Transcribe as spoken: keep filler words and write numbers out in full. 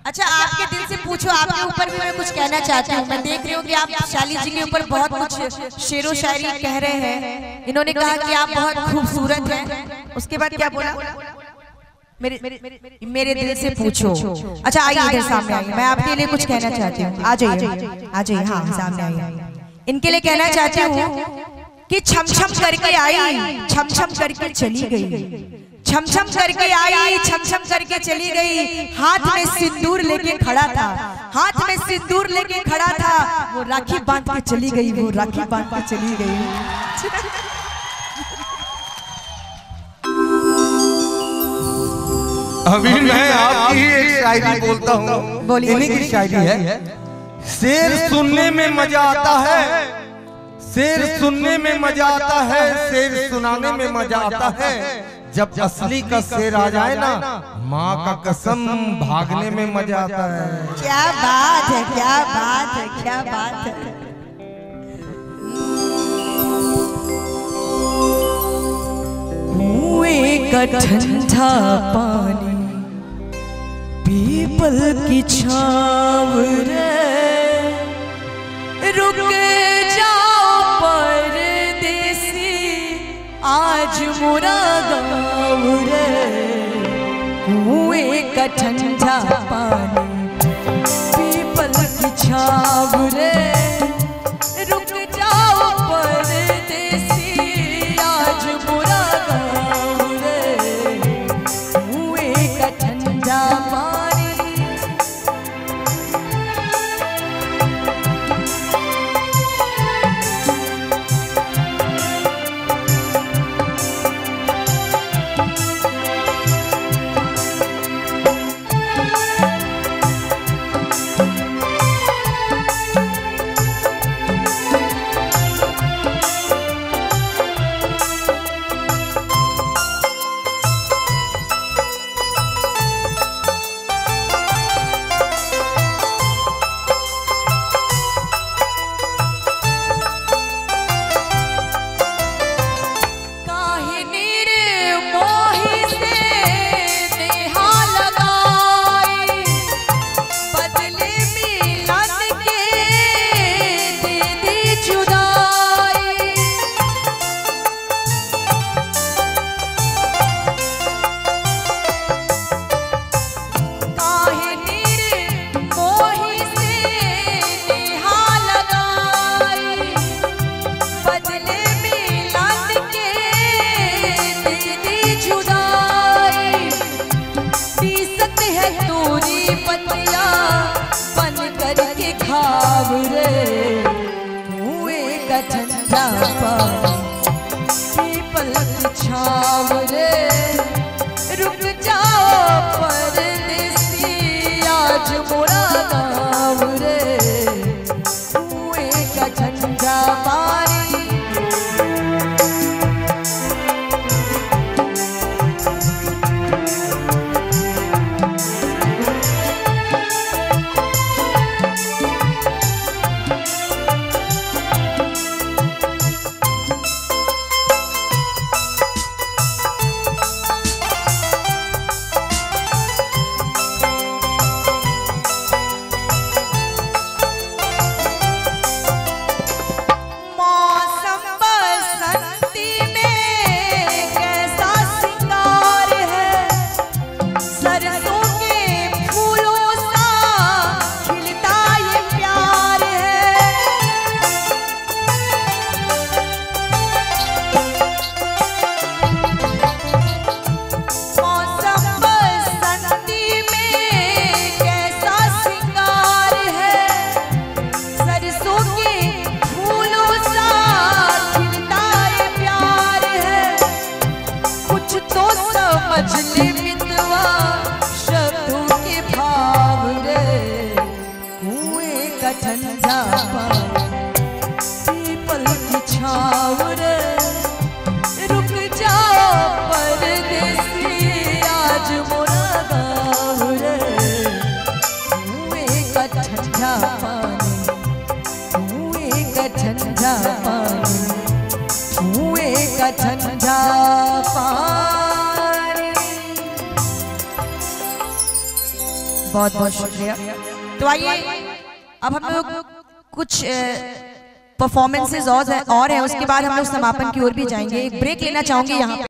अच्छा, आपके दिल से पूछो, आपके ऊपर भी मैं कुछ कहना चाहती हूँ। मैं देख रही हूँ कि आप शाली जी के ऊपर बहुत कुछ शेरो शायरी कह रहे हैं। इन्होंने कहा कि आप बहुत खूबसूरत हैं, उसके बाद क्या बोला? मेरे मेरे, मेरे दिल से पूछो। अच्छा आइए इधर सामने आइए, मैं आपके लिए कुछ कहना चाहती हूँ। आ जाइए आ जाइए, हाँ सामने आइए। इनके लिए कहना चाहती हूँ कि छम छम करके आई, छम छम करके चली गई, छम छम करके आई, छम छम करके चली गई। हाथ में सिंदूर लेके खड़ा था, हाथ में सिंदूर लेके खड़ा था, वो राखी बांध के चली गई, वो राखी बांध के चली गई। अभी मैं आपकी एक शायरी बोलता हूँ, इन्हीं की शायरी है। शेर सुनने में मजा आता है, शेर सुनने में मजा आता है, शेर सुनाने में मजा आता है। जब असली का शेर आ जाए ना, माँ का कसम भागने में मजा आता है। क्या बात है, क्या बात है, क्या बात है। कुएं का ठंडा पानी, पीपल की छाँव रे, रुक जाओ परदेसी, आज मोरा गाँव रे। कुएं का ठंडा पानी, पीपल की छाँव रे, रुक जाओ परदेसी, आज मोरा गाँव रे। कुएं का ठंडा पानी, पीपल की छाँव रे, रुक जाओ परदेसी, आज मोरा गाँव रे। कुएं का ठंडा पानी, ठंडा पीपल की छाँव रे, रुक जाओ परदेसी, आज मोरा गाँव रे। कुएं का ठंडा पानी, कुएं का ठंडा पानी, कुएं का ठंडा पानी। बहुत बहुत शुक्रिया। तो आइए अब हम लोग कुछ परफॉर्मेंसेज और है, और है उसके बाद हम लोग समापन की ओर भी जाएंगे। एक ब्रेक लेना चाहूंगी यहाँ पे।